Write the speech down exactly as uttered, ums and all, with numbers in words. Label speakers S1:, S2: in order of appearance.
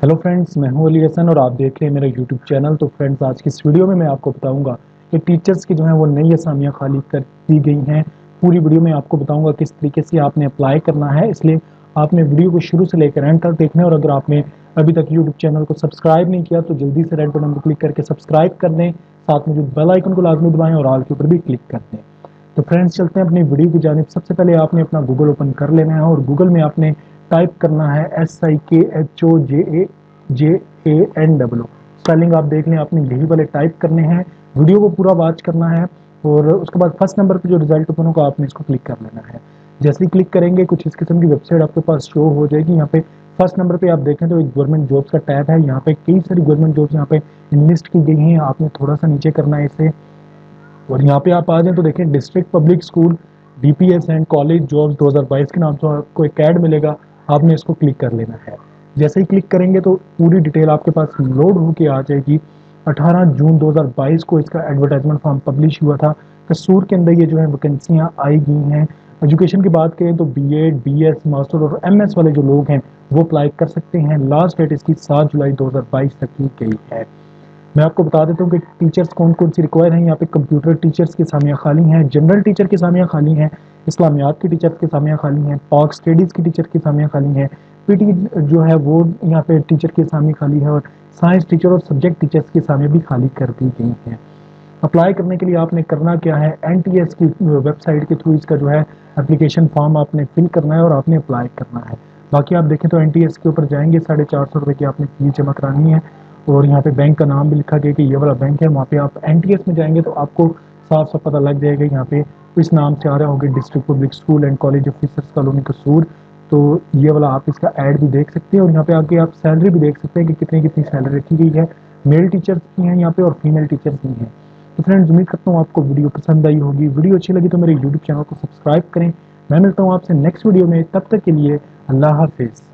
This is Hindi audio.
S1: हेलो फ्रेंड्स, मैं हूं अली हसन और आप देख रहे हैं मेरा यूट्यूब चैनल। तो फ्रेंड्स, आज की इस वीडियो में मैं आपको बताऊंगा कि टीचर्स की जो है वो नई असामियां खाली कर दी गई हैं। पूरी वीडियो में आपको बताऊंगा किस तरीके से आपने अप्लाई करना है, इसलिए आपने वीडियो को शुरू से लेकर एंड तक देखना है। और अगर आपने अभी तक यूट्यूब चैनल को सब्सक्राइब नहीं किया तो जल्दी से रेड बटन पर क्लिक करके सब्सक्राइब कर दें, साथ में जो बेल आइकन को लाजमी दबाएं और ऑल के ऊपर भी क्लिक कर दें। तो फ्रेंड्स, चलते हैं अपनी वीडियो की जानिब। सबसे पहले आपने अपना गूगल ओपन कर लेना है और गूगल में आपने टाइप करना है S I K H O J A J A N W. Spelling आप देख लें, आपने यही वाले टाइप करने हैं। वीडियो को पूरा वॉच करना है और उसके बाद फर्स्ट नंबर पे जो रिजल्ट ओपन होगा आपने इसको क्लिक कर लेना है। जैसे ही क्लिक करेंगे कुछ इस किस्म की वेबसाइट आपके पास शो हो जाएगी। यहाँ पे फर्स्ट नंबर पे आप देखें तो एक गवर्नमेंट जॉब्स का टैब है। यहाँ पे कई सारी गवर्नमेंट जॉब्स यहाँ पे लिस्ट की गई हैं। आपने थोड़ा सा नीचे करना है इसे और यहाँ पे आप आ जाएं तो देखें district public school DPS and college jobs दो हज़ार बाईस के नाम से आपको एक ऐड मिलेगा। आपने इसको क्लिक कर लेना है। जैसे ही क्लिक करेंगे तो पूरी डिटेल आपके पास लोड होके आ जाएगी। अठारह जून दो हज़ार बाईस को इसका एडवर्टाइजमेंट फॉर्म पब्लिश हुआ था। कसूर के अंदर ये जो है वैकेंसियाँ आई गई हैं। एजुकेशन की बात करें तो B Ed B S master और एम एस वाले जो लोग हैं वो अप्लाई कर सकते हैं। लास्ट डेट इसकी सात जुलाई दो हज़ार बाईस तक की गई है। मैं आपको बता देता हूँ कि टीचर्स कौन कौन सी रिक्वायर हैं। यहाँ पे कंप्यूटर टीचर्स की सामियाँ खाली हैं, जनरल टीचर की सामियाँ खाली हैं, इस्लामियात की टीचर्स की सामियाँ खाली हैं, पाक स्टडीज़ की टीचर की सामियाँ खाली हैं, पीटी जो है वो यहाँ पे टीचर की सामी खाली है और साइंस टीचर और सब्जेक्ट टीचर्स की सामियाँ भी खाली कर दी गई हैं। अप्लाई करने के लिए आपने करना क्या है, एन टी एस की वेबसाइट के थ्रू इसका जो है एप्लीकेशन फॉर्म आपने फिल करना है और आपने अप्लाई करना है। बाकी आप देखें तो एन टी एस के ऊपर जाएंगे, साढ़े चार सौ रुपये की आपने फीस जमा करानी है और यहाँ पे बैंक का नाम भी लिखा गया कि ये वाला बैंक है। वहाँ पे आप एन टी एस में जाएंगे तो आपको साफ साफ पता लग जाएगा। यहाँ पे इस नाम से आ रहा होगा district public school and college officers colony Kasur. तो ये वाला आप इसका ऐड भी देख सकते हैं और यहाँ पे आके आप सैलरी भी देख सकते हैं कि कितनी कितनी सैलरी रखी गई है। मेल टीचर्स की हैं यहाँ पे और फीमेल टीचर्स भी हैं। तो फ्रेंड्स, उम्मीद करता हूँ आपको वीडियो पसंद आई होगी। वीडियो अच्छी लगी तो मेरे यूट्यूब चैनल को सब्सक्राइब करें। मैं मिलता हूँ आपसे नेक्स्ट वीडियो में, तब तक के लिए अल्लाह हाफिज़।